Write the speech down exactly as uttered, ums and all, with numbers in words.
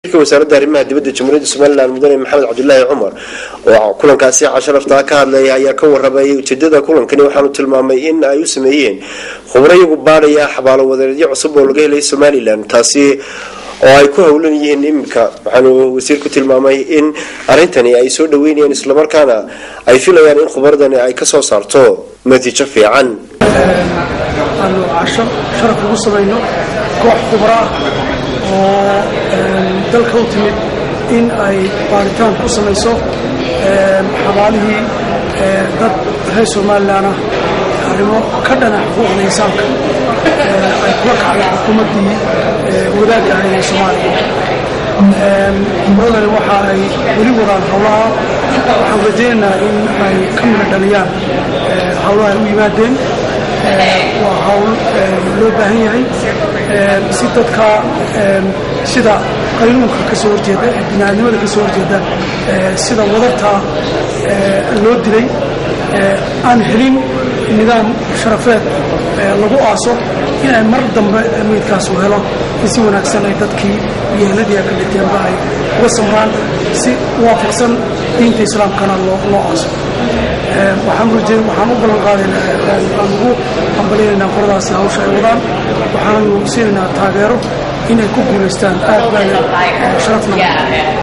وزارة arrimaha dibadda Jamhuuriyadda Soomaaliland mudane Maxamed Cabdullaahi Cumar oo kulankaasi casharafta ka hadlay ayaa ka warramay ujeedada kulankani waxaanu tilmaamay in ay u sameeyeen khubarayagu baaraya xabaalo wadareedyo cusub oo laga helay Soomaaliland taasi oo ay ku hawlan yihiin imka waxaanu wasiirku tilmaamay in arintani ay soo dhaweynayaan isla markaana ay filayaan in khubaradani ay ka soo saarto natiijo fiican aanu casho sharaf ugu sameeyno koox khubara oo dalka u timid in ay baaritaan ku samayso xabaalihii dad reer Soomaaliland arrimo ka dhana xuquuqda insaanka ay ku kacday xukuumaddii wadaadka ah ee Soomaaliya muradani waxa ay weli wadaan hawlaha waxaan rajaynaynaa in ay ka mid dhaliyaan hawlaha u yimaadeen waa hawl loo baahan yahay si dadka sida qaynuunka ka soo horjeeda bini'aadamada ka soo horjeeda sida wadarta loo dilay aan helin nidaam sharafeed lagu aaso in ay mar dambe meydkaas u helo si wanaagsan ay dadkii yeeladii ka dhinteenba ay uga samraan si waafaqsan diinta islaamkana loo aaso waxaan rajay waxaan u ballan qaadaynaa aan ugu hambalyeynaa qoradaasi hawsha ay wadaan waxaanu siinaynaa taageero inay ku guulaystaan aad baa sharafna